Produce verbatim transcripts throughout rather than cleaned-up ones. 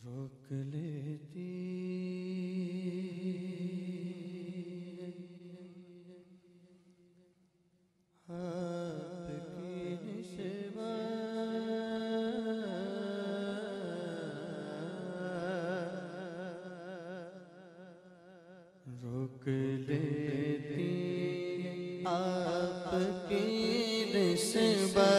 روک لیتی آپ کی نسبت روک لیتی آپ کی نسبت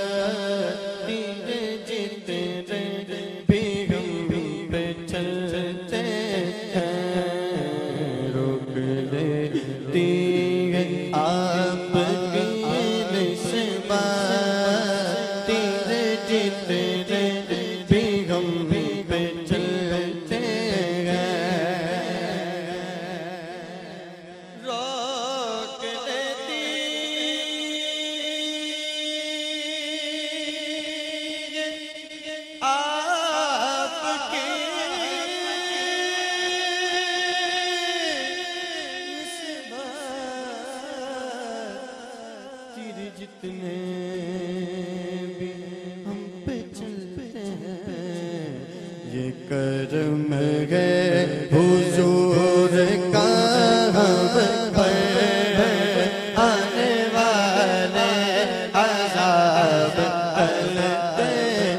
جتنے بھی ہم پہ چلتے ہیں یہ کرم ہے حضور کا ہم پر آنے والے عذاب ٹلتے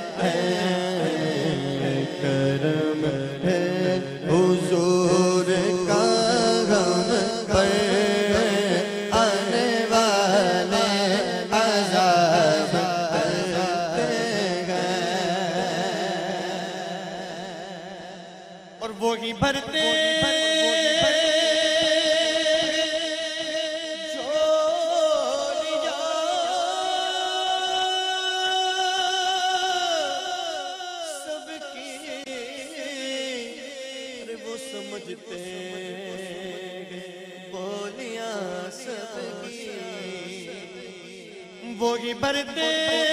ہیں کرم ہے حضور کا ہم پر وہی بھرتے جھولیاں سب کی ارے وہ سمجھتے بولیاں سب کی وہی بھرتے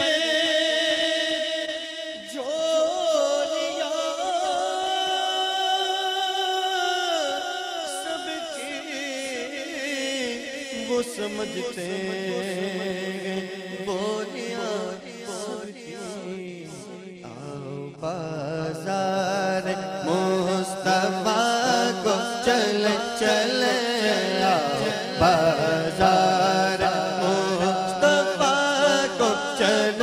وہ سمجھتے بولیاں سب کی آؤ بازار مصطفیٰ کو چل چل آؤ بازار مصطفیٰ کو چل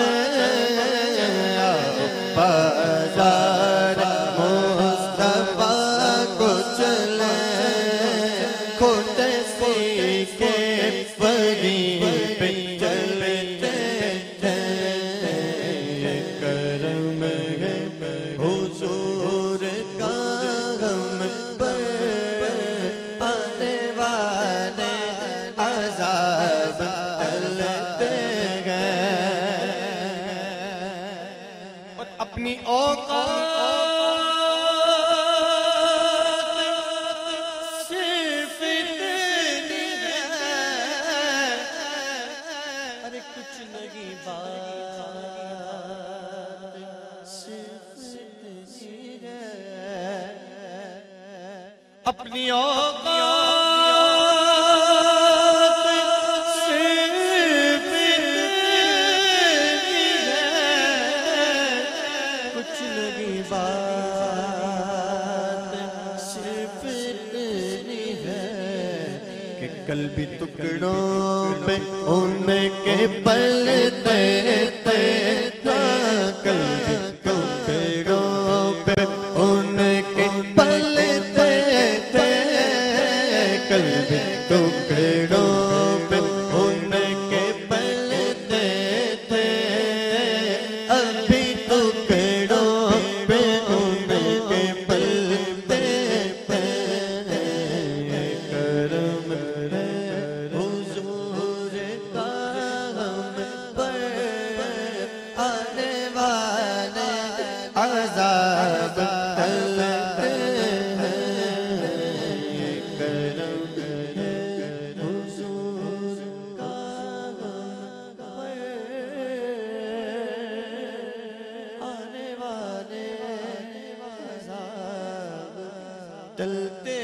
آؤ بازار مصطفیٰ کو چل خود سیکھے اپنی اوقات صرف اتنی ہے ارے کچھ نہیں بات صرف اتنی ہے اپنی اوقات قلبی ٹکڑوں پہ ان کے پلتے تھے قلبی ٹکڑوں پہ ان کے پلتے تھے قلبی ٹکڑوں پہ ان کے پلتے تھے ابھی ٹکڑوں پہ ان کے پلتے تھے کرم عذاب ٹلتے ہیں کرم حضور کا آنے والے عذاب ٹلتے